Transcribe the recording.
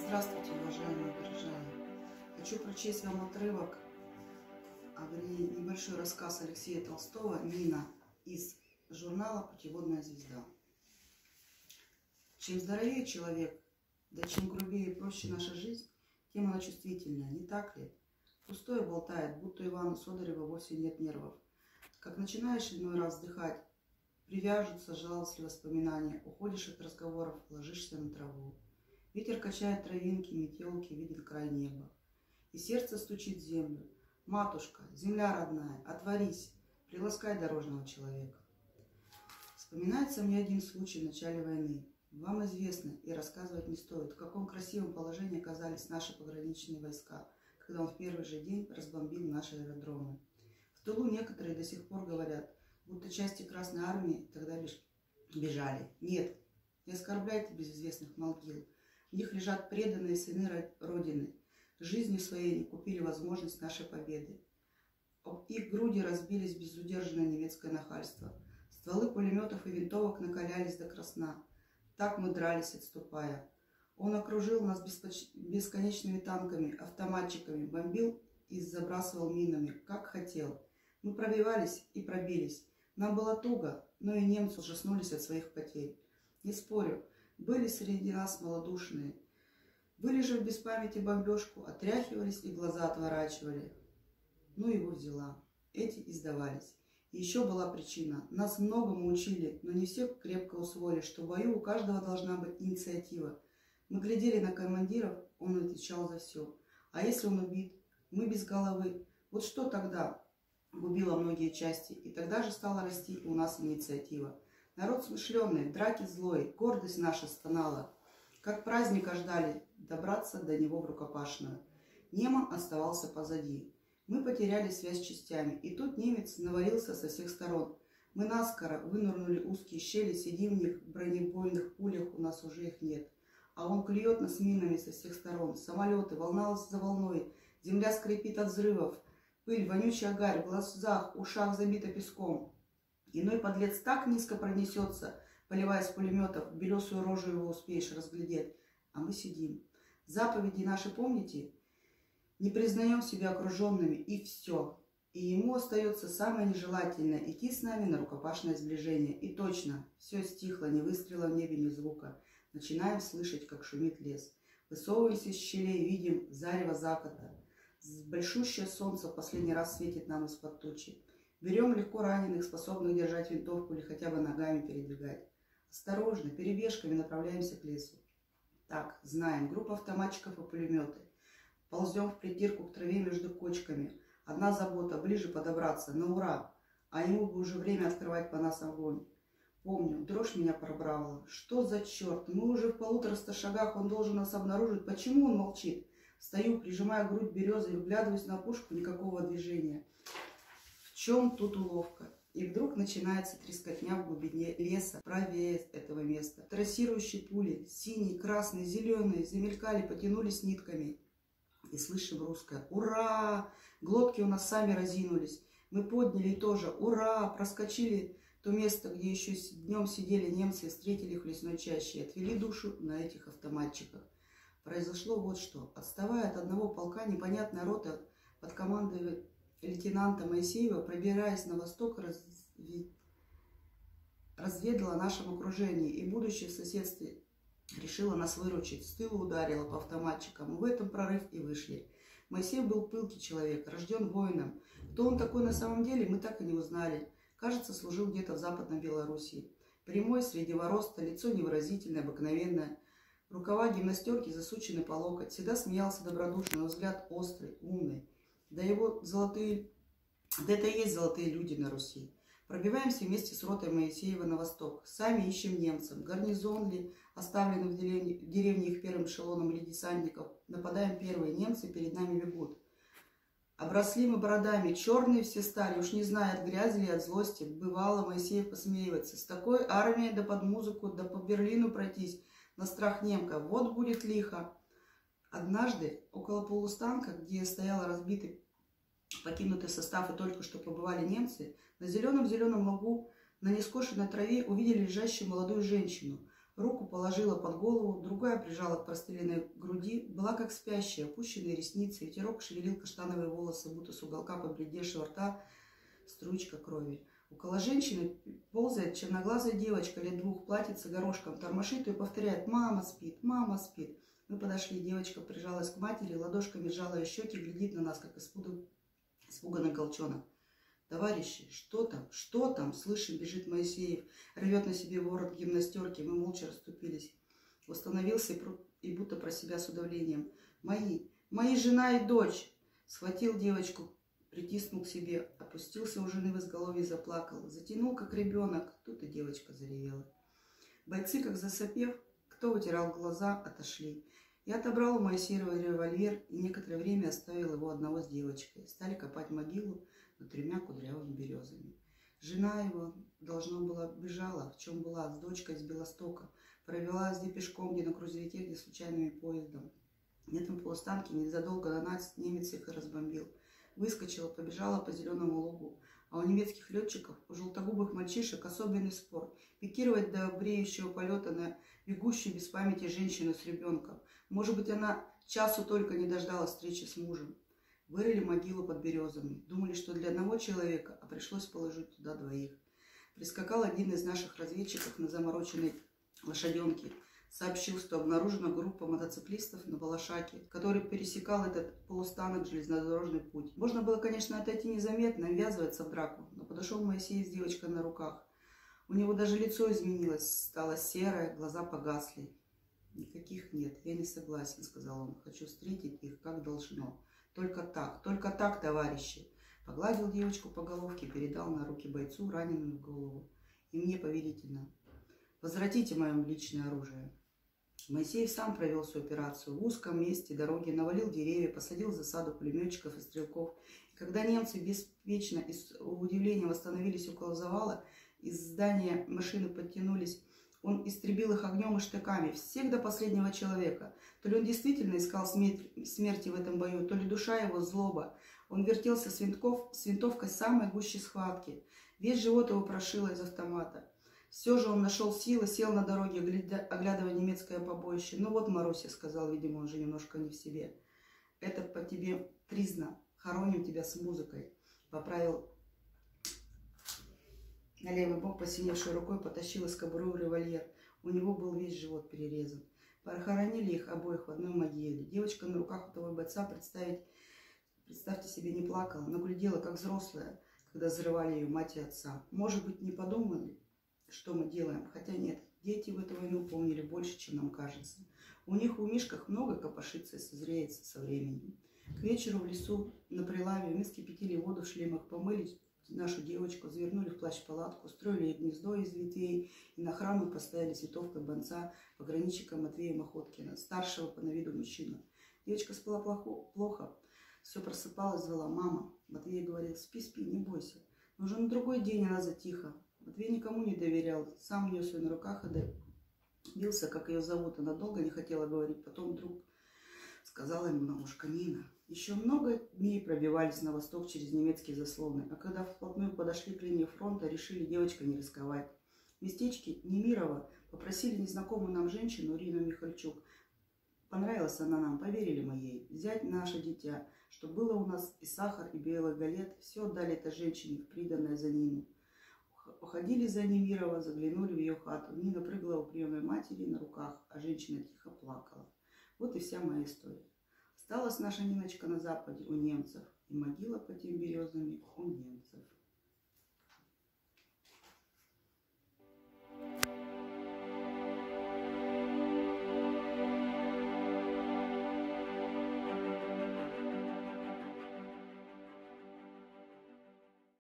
Здравствуйте, уважаемые горожане! Хочу прочесть вам отрывок, вернее, небольшой рассказ Алексея Толстого «Мина» из журнала «Путеводная звезда». Чем здоровее человек, да чем грубее и проще наша жизнь, тем она чувствительная, не так ли? Пустое болтает, будто Ивану Содореву вовсе нет нервов. Как начинаешь иной раз вздыхать, привяжутся жалостливые воспоминания, уходишь от разговоров, ложишься на траву. Ветер качает травинки, метелки, видит край неба. И сердце стучит в землю. Матушка, земля родная, отворись, приласкай дорожного человека. Вспоминается мне один случай в начале войны. Вам известно, и рассказывать не стоит, в каком красивом положении оказались наши пограничные войска, когда он в первый же день разбомбил наши аэродромы. В тылу некоторые до сих пор говорят, будто части Красной Армии тогда бежали. Нет, не оскорбляйте безызвестных могил. В них лежат преданные сыны Родины. Жизнью своей они купили возможность нашей победы. Об их груди разбились безудержное немецкое нахальство. Стволы пулеметов и винтовок накалялись до красна. Так мы дрались, отступая. Он окружил нас бесконечными танками, автоматчиками, бомбил и забрасывал минами, как хотел. Мы пробивались и пробились. Нам было туго, но и немцы ужаснулись от своих потерь. Не спорю, были среди нас малодушные. Были же в без памяти бомбежку, отряхивались и глаза отворачивали. Ну его взяла. Эти и сдавались. И еще была причина. Нас многому учили, но не все крепко усвоили, что в бою у каждого должна быть инициатива. Мы глядели на командиров, он отвечал за все. А если он убит? Мы без головы. Вот что тогда губило многие части. И тогда же стала расти у нас инициатива. Народ смышленый, драки злой, гордость наша стонала. Как праздника ждали добраться до него в рукопашную. Неман оставался позади. Мы потеряли связь с частями, и тут немец навалился со всех сторон. Мы наскоро вынырнули узкие щели, сидим в них, в бронебойных пулях, у нас уже их нет. А он клюет нас минами со всех сторон. Самолеты, волна за волной, земля скрипит от взрывов. Пыль, вонючая гарь, в глазах, ушах забита песком. Иной подлец так низко пронесется, поливая с пулеметов, белесую рожу его успеешь разглядеть. А мы сидим. Заповеди наши помните? Не признаем себя окруженными, и все. И ему остается самое нежелательное – идти с нами на рукопашное сближение. И точно, все стихло, ни выстрела в небе, ни звука. Начинаем слышать, как шумит лес. Высовываясь из щелей, видим зарево заката. Большущее солнце в последний раз светит нам из-под тучи. Берем легко раненых, способных держать винтовку или хотя бы ногами передвигать. Осторожно, перебежками направляемся к лесу. Так, знаем, группа автоматчиков и пулеметы. Ползем в притирку к траве между кочками. Одна забота, ближе подобраться, на ура. А ему бы уже время открывать по нас огонь. Помню, дрожь меня пробрала. Что за черт? Мы уже в 150 шагах, он должен нас обнаружить. Почему он молчит? Стою, прижимая грудь березой, вглядываюсь на пушку, никакого движения. В чем тут уловка? И вдруг начинается трескотня в глубине леса, правее этого места. Трассирующие пули, синие, красные, зеленые, замелькали, потянулись нитками. И слышим русское «Ура!». Глотки у нас сами разинулись. Мы подняли и тоже «Ура!». Проскочили то место, где еще днем сидели немцы, и встретили их в лесной чаще и отвели душу на этих автоматчиках. Произошло вот что. Отставая от одного полка, непонятная рота под командой лейтенанта Моисеева, пробираясь на восток, разведала о нашем окружении и, будучи в соседстве, решила нас выручить. С тыла ударила по автоматчикам. В этом прорыв и вышли. Моисеев был пылкий человек, рожден воином. Кто он такой на самом деле, мы так и не узнали. Кажется, служил где-то в Западной Белоруссии. Прямой, среднего роста, лицо невыразительное, обыкновенное. Рукава гимнастерки засучены по локоть. Всегда смеялся добродушно, но взгляд острый, умный. Да это и есть золотые люди на Руси. Пробиваемся вместе с ротой Моисеева на восток. Сами ищем немцев. Гарнизон ли, оставленный в деревне их первым эшелоном или десантников. Нападаем первые. Немцы перед нами бегут. Обросли мы бородами. Черные все стали. Уж не знаю, от грязи или от злости. Бывало, Моисеев посмеивается. С такой армией да под музыку, да по Берлину пройтись. На страх немка. Вот будет лихо. Однажды около полустанка, где стоял разбитый покинутый состав и только что побывали немцы, на зеленом лугу, на нескошенной траве увидели лежащую молодую женщину. Руку положила под голову, другая прижала к простреленной груди, была как спящая, опущенные ресницы, ветерок шевелил каштановые волосы, будто с уголка побледневшего рта струечка крови. Около женщины ползает черноглазая девочка лет 2, платьице горошком, тормошит ее и повторяет: «Мама спит, мама спит». Мы подошли, девочка прижалась к матери, ладошками сжала ее щеки, глядит на нас, как испуганный голчонок. «Товарищи, что там? Что там?» Слышим, бежит Моисеев, рвет на себе ворот гимнастерки. Мы молча расступились. Восстановился и будто про себя с удавлением: «Мои жена и дочь!» Схватил девочку, притиснул к себе, опустился у жены в изголовье и заплакал. Затянул, как ребенок. Тут и девочка заревела. Бойцы, как засопев, кто вытирал глаза, отошли. Я отобрал у Моисеева револьвер и некоторое время оставил его одного с девочкой. Стали копать могилу над 3 кудрявыми березами. Жена его, должно было, бежала, в чем была, с дочкой из Белостока. Провела где пешком, где на грузовике, где случайным поездом. В этом полустанке незадолго до нас немец их и разбомбил. Выскочила, побежала по зеленому лугу. А у немецких летчиков, у желтогубых мальчишек особенный спор. Пикировать до бреющего полета на бегущую без памяти женщину с ребенком. Может быть, она часу только не дождалась встречи с мужем. Вырыли могилу под березами. Думали, что для одного человека, а пришлось положить туда 2. Прискакал один из наших разведчиков на замороченной лошаденке. Сообщил, что обнаружена группа мотоциклистов на Балашаке, который пересекал этот полустанок, железнодорожный путь. Можно было, конечно, отойти незаметно, ввязываться в драку, но подошел Моисей с девочкой на руках. У него даже лицо изменилось, стало серое, глаза погасли. «Никаких нет, я не согласен», — сказал он. «Хочу встретить их, как должно. Только так, товарищи». Погладил девочку по головке, передал на руки бойцу, раненую в голову. И мне повелительно: «Возвратите мое личное оружие». Моисеев сам провел всю операцию. В узком месте дороги навалил деревья, посадил в засаду пулеметчиков и стрелков. И когда немцы беспечно и с удивлением остановились около завала, из здания машины подтянулись, он истребил их огнем и штыками, всех до последнего человека. То ли он действительно искал смерти в этом бою, то ли душа его злоба. Он вертелся с винтовкой самой гуще схватки. Весь живот его прошило из автомата. Все же он нашел силы, сел на дороге, оглядывая немецкое побоище. «Ну вот, Маруся», — сказал, видимо, он же немножко не в себе. «Это по тебе тризна. Хороним тебя с музыкой». Поправил на левый бок посиневшей рукой, потащил из кобуры револьвер. У него был весь живот перерезан. Похоронили их обоих в одной могиле. Девочка на руках у того бойца, представьте себе, не плакала, но глядела, как взрослая, когда взрывали ее мать и отца. Может быть, не подумали, что мы делаем? Хотя нет, дети в эту войну помнили больше, чем нам кажется. У них в умишках много копошится и созреется со временем. К вечеру в лесу на прилаве мы вскипятили воду в шлемах, помыли нашу девочку, завернули в плащ-палатку, устроили ей гнездо из ветвей и на охрану поставили с винтовкой Бонца, пограничника Матвея Махоткина, старшего по на виду мужчину. Девочка спала плохо, все просыпалась, звала: «Мама». Матвей говорил: «Спи, спи, не бойся». Но уже на другой день она затихла. Матвей никому не доверял, сам нес ее на руках и бился, как ее зовут. Она долго не хотела говорить, потом вдруг сказала ему на ушко: «Нина». Еще много дней пробивались на восток через немецкие заслоны, а когда вплотную подошли к линии фронта, решили девочкой не рисковать. В местечке Немирово попросили незнакомую нам женщину Ирину Михальчук. Понравилась она нам, поверили мы ей. Взять наше дитя, что было у нас и сахар, и белый галет, все отдали этой женщине, приданное за Нину. Уходили за Немирово, заглянули в ее хату. Нина прыгала у приемной матери на руках, а женщина тихо плакала. Вот и вся моя история. Осталась наша Ниночка на западе у немцев, и могила под теми березами у немцев.